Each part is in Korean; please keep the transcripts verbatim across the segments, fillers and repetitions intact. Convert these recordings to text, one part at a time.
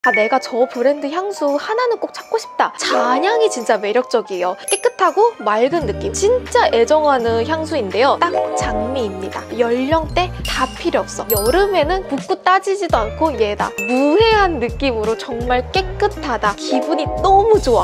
아, 내가 저 브랜드 향수 하나는 꼭 찾고 싶다. 잔향이 진짜 매력적이에요. 깨끗하고 맑은 느낌, 진짜 애정하는 향수인데요. 딱 장미입니다. 연령대 다 필요 없어. 여름에는 붓고 따지지도 않고 얘다. 무해한 느낌으로 정말 깨끗하다. 기분이 너무 좋아.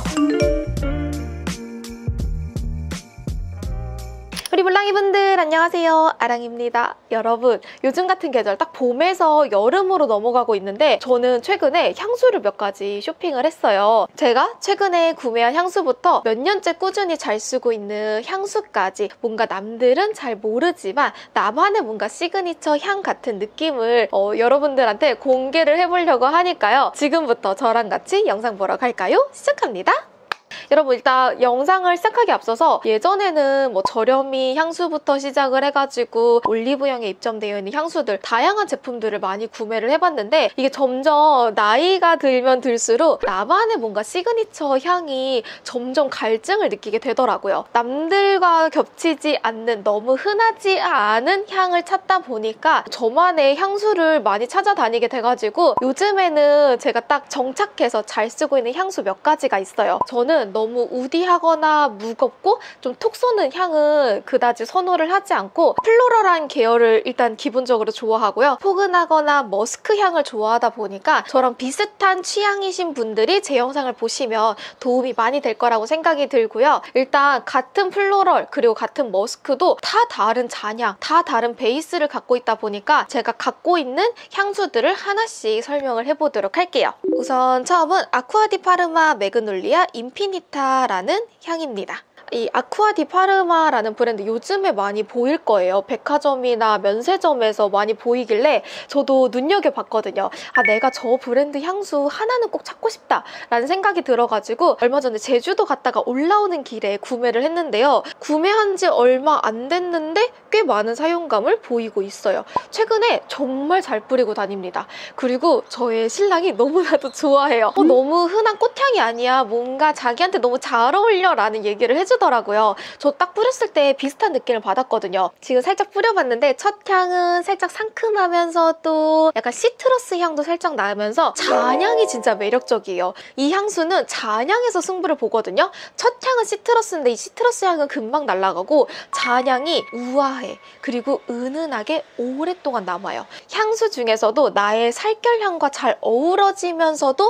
우리 물랑이분들 안녕하세요, 아랑입니다. 여러분, 요즘 같은 계절 딱 봄에서 여름으로 넘어가고 있는데 저는 최근에 향수를 몇 가지 쇼핑을 했어요. 제가 최근에 구매한 향수부터 몇 년째 꾸준히 잘 쓰고 있는 향수까지 뭔가 남들은 잘 모르지만 나만의 뭔가 시그니처 향 같은 느낌을 어, 여러분들한테 공개를 해보려고 하니까요. 지금부터 저랑 같이 영상 보러 갈까요? 시작합니다. 여러분, 일단 영상을 시작하기 앞서서 예전에는 뭐 저렴이 향수부터 시작을 해가지고 올리브영에 입점되어 있는 향수들, 다양한 제품들을 많이 구매를 해봤는데 이게 점점 나이가 들면 들수록 나만의 뭔가 시그니처 향이 점점 갈증을 느끼게 되더라고요. 남들과 겹치지 않는, 너무 흔하지 않은 향을 찾다 보니까 저만의 향수를 많이 찾아다니게 돼가지고 요즘에는 제가 딱 정착해서 잘 쓰고 있는 향수 몇 가지가 있어요. 저는 너무 우디하거나 무겁고 좀 톡 쏘는 향은 그다지 선호를 하지 않고 플로럴한 계열을 일단 기본적으로 좋아하고요. 포근하거나 머스크 향을 좋아하다 보니까 저랑 비슷한 취향이신 분들이 제 영상을 보시면 도움이 많이 될 거라고 생각이 들고요. 일단 같은 플로럴 그리고 같은 머스크도 다 다른 잔향, 다 다른 베이스를 갖고 있다 보니까 제가 갖고 있는 향수들을 하나씩 설명을 해보도록 할게요. 우선 처음은 아쿠아 디 파르마 매그놀리아 인피니타 라는 향입니다. 이 아쿠아 디 파르마라는 브랜드 요즘에 많이 보일 거예요. 백화점이나 면세점에서 많이 보이길래 저도 눈여겨봤거든요. 아, 내가 저 브랜드 향수 하나는 꼭 찾고 싶다 라는 생각이 들어가지고 얼마 전에 제주도 갔다가 올라오는 길에 구매를 했는데요. 구매한 지 얼마 안 됐는데 꽤 많은 사용감을 보이고 있어요. 최근에 정말 잘 뿌리고 다닙니다. 그리고 저의 신랑이 너무나도 좋아해요. 어, 너무 흔한 꽃향이 아니야. 뭔가 자기한테 너무 잘 어울려 라는 얘기를 해주더라고요. 더라고요. 저 딱 뿌렸을 때 비슷한 느낌을 받았거든요. 지금 살짝 뿌려봤는데 첫 향은 살짝 상큼하면서도 약간 시트러스 향도 살짝 나면서 잔향이 진짜 매력적이에요. 이 향수는 잔향에서 승부를 보거든요. 첫 향은 시트러스인데 이 시트러스 향은 금방 날아가고 잔향이 우아해. 그리고 은은하게 오랫동안 남아요. 향수 중에서도 나의 살결향과 잘 어우러지면서도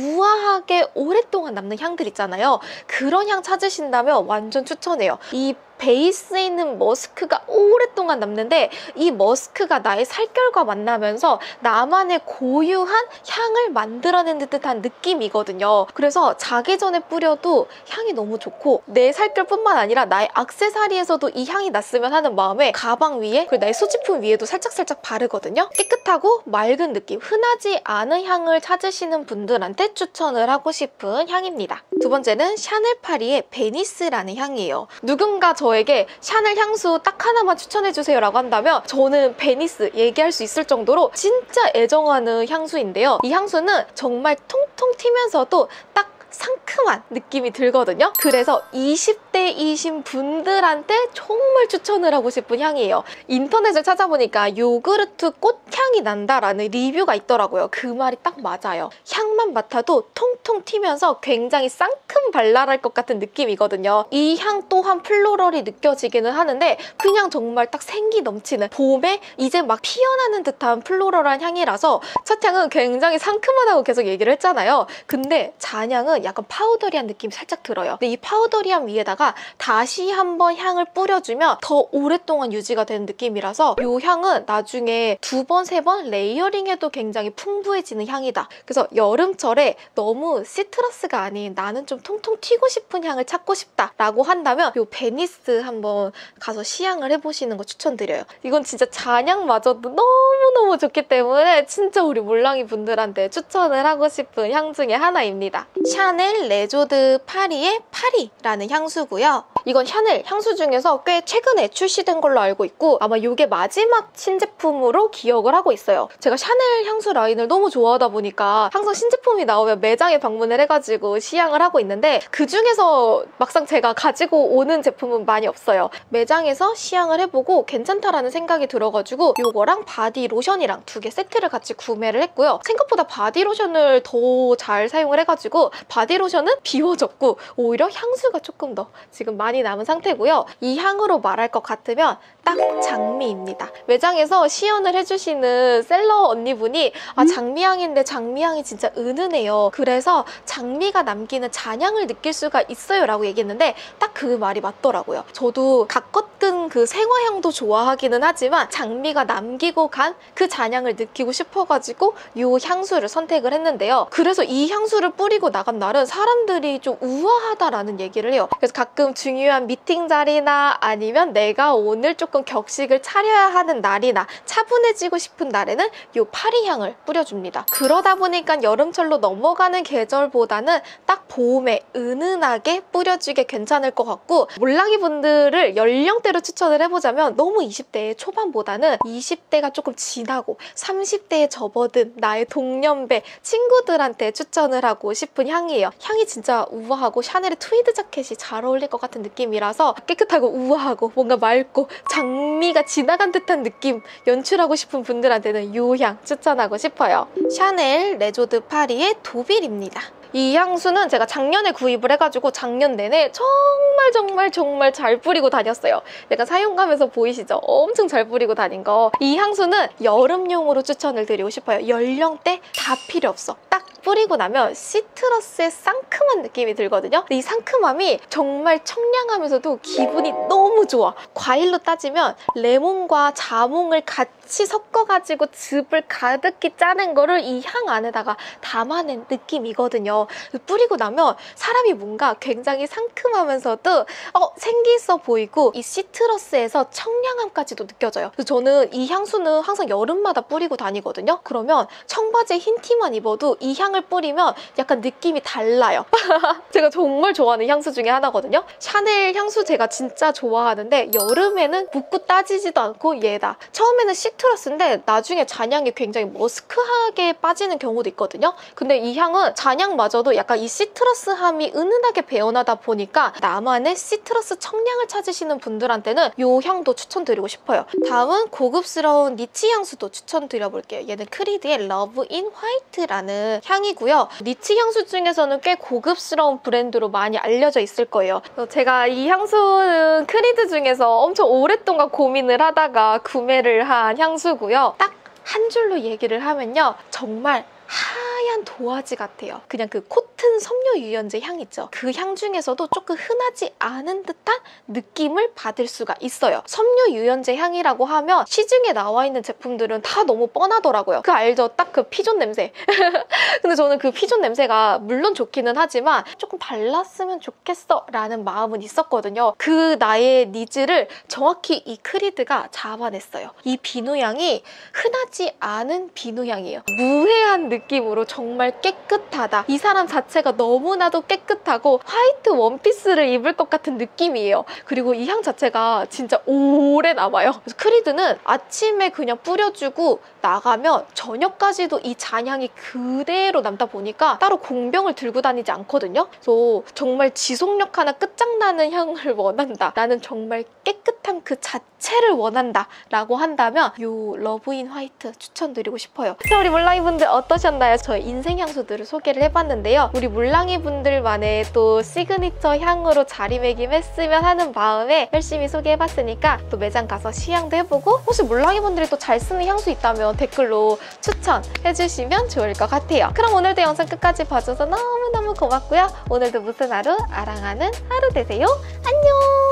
우아하게 오랫동안 남는 향들 있잖아요. 그런 향 찾으신다면 완전 추천해요. 이 베이스에 있는 머스크가 오랫동안 남는데 이 머스크가 나의 살결과 만나면서 나만의 고유한 향을 만들어내는 듯한 느낌이거든요. 그래서 자기 전에 뿌려도 향이 너무 좋고 내 살결뿐만 아니라 나의 액세서리에서도 이 향이 났으면 하는 마음에 가방 위에 그리고 나의 소지품 위에도 살짝살짝 바르거든요. 깨끗하고 맑은 느낌, 흔하지 않은 향을 찾으시는 분들한테 추천을 하고 싶은 향입니다. 두 번째는 샤넬 파리의 베니스라는 향이에요. 누군가 저 저에게 샤넬 향수 딱 하나만 추천해주세요 라고 한다면 저는 베니스 얘기할 수 있을 정도로 진짜 애정하는 향수인데요. 이 향수는 정말 통통 튀면서도 딱 상큼한 느낌이 들거든요. 그래서 이십 대이신 분들한테 정말 추천을 하고 싶은 향이에요. 인터넷을 찾아보니까 요구르트 꽃향이 난다라는 리뷰가 있더라고요. 그 말이 딱 맞아요. 향만 맡아도 통통 튀면서 굉장히 상큼 발랄할 것 같은 느낌이거든요. 이 향 또한 플로럴이 느껴지기는 하는데 그냥 정말 딱 생기 넘치는 봄에 이제 막 피어나는 듯한 플로럴한 향이라서 첫 향은 굉장히 상큼하다고 계속 얘기를 했잖아요. 근데 잔향은 약간 파우더리한 느낌이 살짝 들어요. 근데 이 파우더리함 위에다가 다시 한번 향을 뿌려주면 더 오랫동안 유지가 되는 느낌이라서 이 향은 나중에 두 번, 세 번 레이어링해도 굉장히 풍부해지는 향이다. 그래서 여름철에 너무 시트러스가 아닌 나는 좀 통통 튀고 싶은 향을 찾고 싶다 라고 한다면 이 베니스 한번 가서 시향을 해보시는 거 추천드려요. 이건 진짜 잔향마저도 너무너무 좋기 때문에 진짜 우리 몰랑이 분들한테 추천을 하고 싶은 향 중에 하나입니다. 샤넬 레조드 파리의 파리라는 향수고요. 이건 샤넬 향수 중에서 꽤 최근에 출시된 걸로 알고 있고 아마 이게 마지막 신제품으로 기억을 하고 있어요. 제가 샤넬 향수 라인을 너무 좋아하다 보니까 항상 신제품이 나오면 매장에 방문을 해가지고 시향을 하고 있는데 그중에서 막상 제가 가지고 오는 제품은 많이 없어요. 매장에서 시향을 해보고 괜찮다라는 생각이 들어가지고 이거랑 바디 로션이랑 두 개 세트를 같이 구매를 했고요. 생각보다 바디 로션을 더 잘 사용을 해가지고 바디 로션은 비워졌고 오히려 향수가 조금 더 지금 많이 남은 상태고요. 이 향으로 말할 것 같으면 딱 장미입니다. 매장에서 시연을 해주시는 셀러 언니분이 아 장미향인데 장미향이 진짜 은은해요. 그래서 장미가 남기는 잔향을 느낄 수가 있어요 라고 얘기했는데 딱 그 말이 맞더라고요. 저도 가껏든 그 생화향도 좋아하기는 하지만 장미가 남기고 간 그 잔향을 느끼고 싶어가지고 이 향수를 선택을 했는데요. 그래서 이 향수를 뿌리고 나간 날은 사람들이 좀 우아하다라는 얘기를 해요. 그래서 가끔 중요한 미팅 자리나 아니면 내가 오늘 조금 격식을 차려야 하는 날이나 차분해지고 싶은 날에는 이 파리향을 뿌려줍니다. 그러다 보니까 여름철로 넘어가는 계절보다는 딱 봄에 은은하게 뿌려주게 괜찮을 것 같고 몰랑이 분들을 연령대로 추천을 해보자면 너무 이십 대 초반보다는 이십 대가 조금 지나고 삼십 대에 접어든 나의 동년배 친구들한테 추천을 하고 싶은 향이에요. 향이 진짜 우아하고 샤넬의 트위드 자켓이 잘 어울릴 것 같은 느낌이라서 깨끗하고 우아하고 뭔가 맑고 장미가 지나간 듯한 느낌 연출하고 싶은 분들한테는 이 향 추천하고 싶어요. 샤넬 레조드 파리의 도빌입니다. 이 향수는 제가 작년에 구입을 해가지고 작년 내내 정말 정말 정말 잘 뿌리고 다녔어요. 약간 사용감에서 보이시죠? 엄청 잘 뿌리고 다닌 거. 이 향수는 여름용으로 추천을 드리고 싶어요. 연령대 다 필요 없어. 딱 뿌리고 나면 시트러스의 상큼한 느낌이 들거든요. 근데 이 상큼함이 정말 청량하면서도 기분이 너무 좋아. 과일로 따지면 레몬과 자몽을 같이 섞어가지고 즙을 가득히 짜낸 거를 이 향 안에다가 담아낸 느낌이거든요. 뿌리고 나면 사람이 뭔가 굉장히 상큼하면서도 어, 생기 있어 보이고 이 시트러스에서 청량함까지도 느껴져요. 그래서 저는 이 향수는 항상 여름마다 뿌리고 다니거든요. 그러면 청바지에 흰 티만 입어도 이 향을 뿌리면 약간 느낌이 달라요. 제가 정말 좋아하는 향수 중에 하나거든요. 샤넬 향수 제가 진짜 좋아하는데 여름에는 묻고 따지지도 않고 얘다. 처음에는 시트러스인데 나중에 잔향이 굉장히 머스크하게 빠지는 경우도 있거든요. 근데 이 향은 잔향마저도 약간 이 시트러스함이 은은하게 배어나다 보니까 나만의 시트러스 청량을 찾으시는 분들한테는 이 향도 추천드리고 싶어요. 다음은 고급스러운 니치 향수도 추천드려볼게요. 얘는 크리드의 러브 인 화이트라는 향이고요. 니치 향수 중에서는 꽤 고급스러운 브랜드로 많이 알려져 있을 거예요. 제가 이 향수는 크리드 중에서 엄청 오랫동안 고민을 하다가 구매를 한 향수고요. 딱 한 줄로 얘기를 하면요. 정말 하얀 도화지 같아요. 그냥 그 코튼 섬유 유연제 향 있죠. 그 향 중에서도 조금 흔하지 않은 듯한 느낌을 받을 수가 있어요. 섬유 유연제 향이라고 하면 시중에 나와 있는 제품들은 다 너무 뻔하더라고요. 그 알죠? 딱 그 피존 냄새. 근데 저는 그 피존 냄새가 물론 좋기는 하지만 조금 발랐으면 좋겠어 라는 마음은 있었거든요. 그 나의 니즈를 정확히 이 크리드가 잡아냈어요. 이 비누향이 흔하지 않은 비누향이에요. 무해한 느낌으로 정말 깨끗하다. 이 사람 자체가 너무나도 깨끗하고 화이트 원피스를 입을 것 같은 느낌이에요. 그리고 이 향 자체가 진짜 오래 남아요. 그래서 크리드는 아침에 그냥 뿌려주고 나가면 저녁까지도 이 잔향이 그대로 남다 보니까 따로 공병을 들고 다니지 않거든요. 그래서 정말 지속력 하나 끝장나는 향을 원한다. 나는 정말 깨끗한 그 자체를 원한다 라고 한다면 이 러브인 화이트 추천드리고 싶어요. 자, 우리 몰랑이 분들 어떠셨나요? 저의 인생 향수들을 소개를 해봤는데요. 우리 몰랑이 분들만의 또 시그니처 향으로 자리매김했으면 하는 마음에 열심히 소개해봤으니까 또 매장 가서 시향도 해보고 혹시 몰랑이 분들이 또 잘 쓰는 향수 있다면 댓글로 추천해주시면 좋을 것 같아요. 그럼 오늘도 영상 끝까지 봐줘서 너무너무 고맙고요. 오늘도 무슨 하루? 아랑하는 하루 되세요. 안녕!